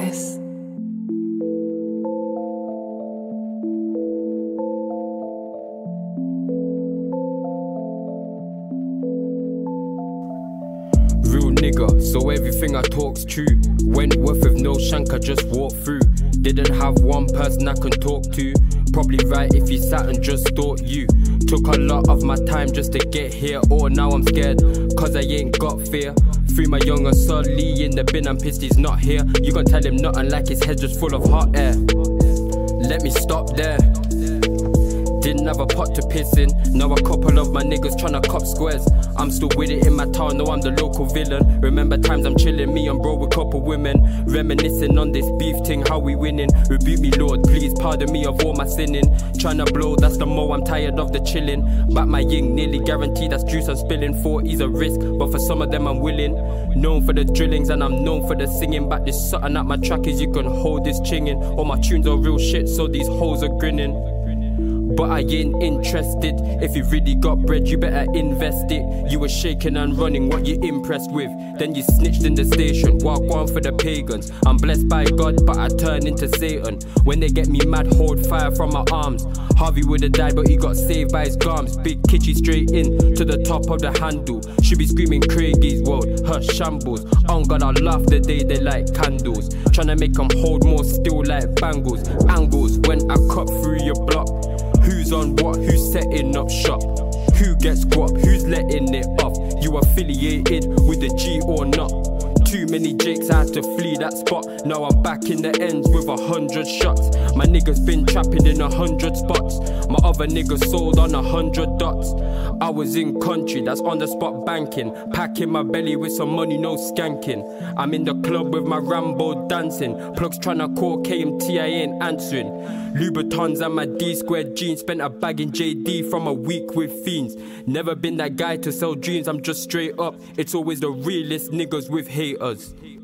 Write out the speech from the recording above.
Nice. Real nigga, so everything I talk's true. Went with no shank, I just walked through. Didn't have one person I can talk to. Probably right if you sat and just thought you. Took a lot of my time just to get here. Or now I'm scared, cause I ain't got fear. Free my younger son Lee in the bin, I'm pissed he's not here. You gon' tell him nothing like his head's just full of hot air. Let me stop there. Didn't have a pot to piss in. Now a couple of my niggas tryna cop squares. I'm still with it in my town, know I'm the local villain. Remember times I'm chilling, me and bro with couple women. Reminiscing on this beef thing, how we winning. Rebuke me Lord, please pardon me of all my sinning. Tryna blow, that's the mo, I'm tired of the chilling. Back my ying, nearly guaranteed that's juice I'm spilling. 40's a risk, but for some of them I'm willing. Known for the drillings and I'm known for the singing. Back this something at my track is you can hold this chinging. All my tunes are real shit, so these hoes are grinning. But I ain't interested. If you really got bread, you better invest it. You were shaking and running, what you impressed with? Then you snitched in the station, walk on for the pagans. I'm blessed by God, but I turn into Satan. When they get me mad, hold fire from my arms. Harvey would've died, but he got saved by his garms. Big kitchy straight in, to the top of the handle. She be screaming Craigie's world, her shambles. On God, I laugh the day they light candles. Tryna make them hold more still like bangles. Angles, when I cut through your block. Who's on what, who's setting up shop? Who gets guap, who's letting it off? You affiliated with the G or not? Too many jakes, I had to flee that spot. Now I'm back in the ends with 100 shots. My niggas been trapping in 100 spots. My other niggas sold on 100 dots. I was in country, that's on the spot banking. Packing my belly with some money, no skanking. I'm in the club with my Rambo dancing. Plugs tryna call KMT, I ain't answering. Louboutins and my D-squared jeans. Spent a bag in JD from a week with fiends. Never been that guy to sell dreams, I'm just straight up. It's always the realest niggas with haters.